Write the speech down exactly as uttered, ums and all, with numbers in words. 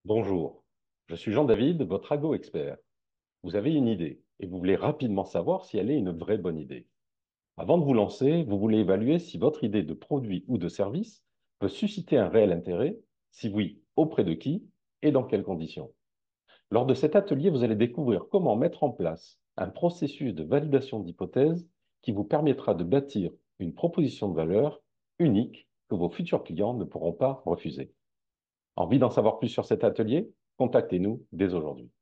Bonjour, je suis Jean-David, votre ago-expert. Vous avez une idée et vous voulez rapidement savoir si elle est une vraie bonne idée. Avant de vous lancer, vous voulez évaluer si votre idée de produit ou de service peut susciter un réel intérêt, si oui, auprès de qui et dans quelles conditions. Lors de cet atelier, vous allez découvrir comment mettre en place un processus de validation d'hypothèses qui vous permettra de bâtir une proposition de valeur unique que vos futurs clients ne pourront pas refuser. Envie d'en savoir plus sur cet atelier? Contactez-nous dès aujourd'hui.